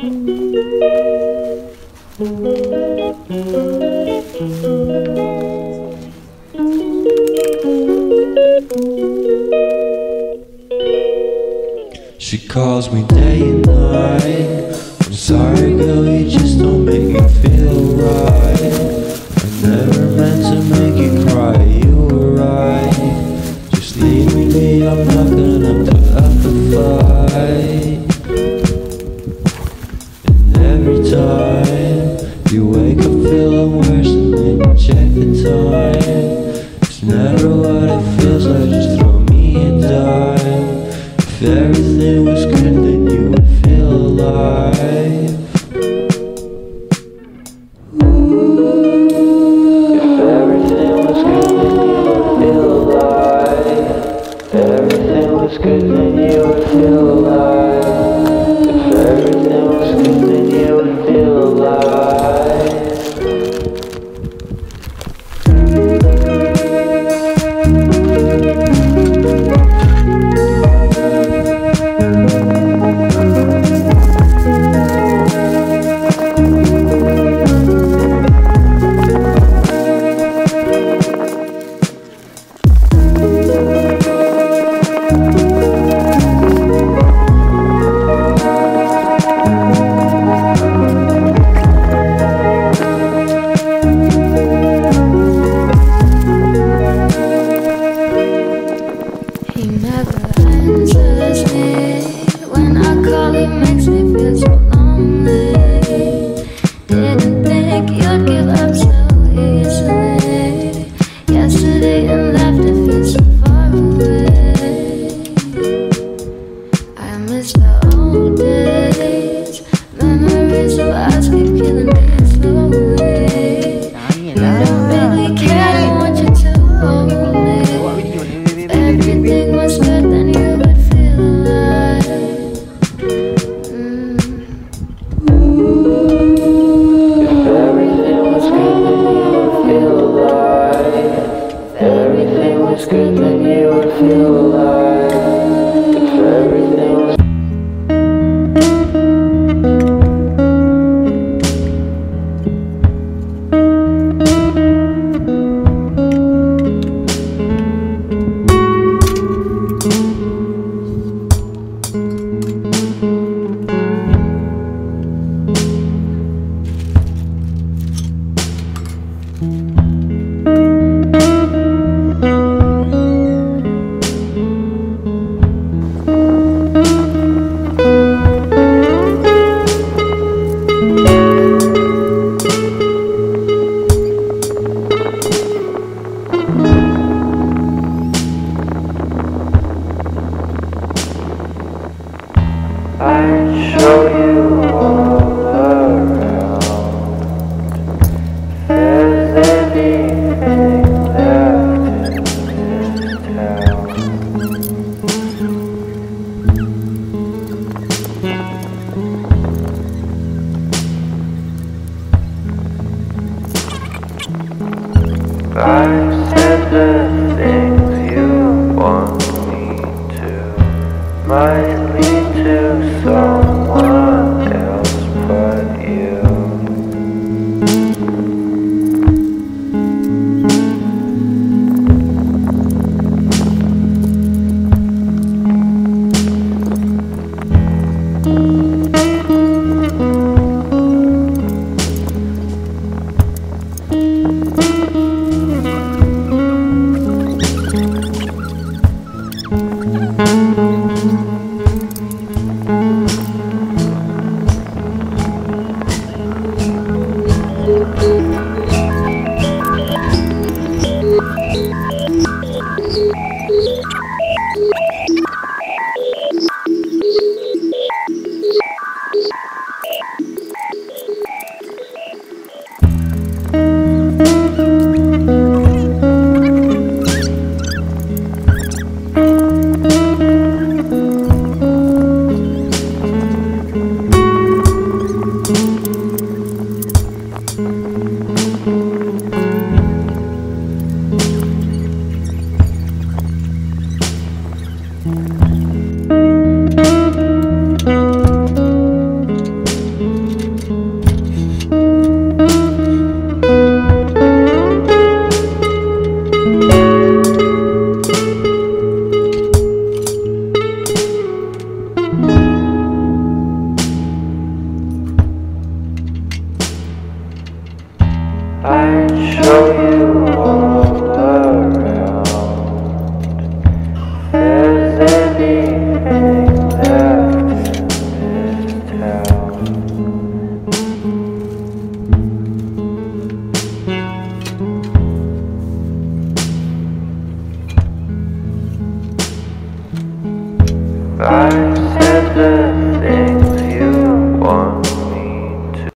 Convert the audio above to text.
She calls me day and night. I'm sorry girl, you just don't make me feel right. I never meant to make you cry, you were right. Just leave me be, I'm not gonna put up a fight. And every time you wake up feeling worse and then you check the time. It's never what it feels like, just throw me a dime. If everything was good then you would feel alive. If everything was good then you would feel alive. If everything was good then you would feel alive. If everything was good then you would feel alive. He never answers me. When I call, he makes me feel so lonely. Didn't think you'd give up so easily. Yesterday and left, it feels so far away. I miss the old days. Memories of us keep killing me slowly. I don't really care, I want you to hold me. Everything was good, then you would feel alive. If everything was good then you would feel alive. If everything was good then you would feel alive. If everything was show you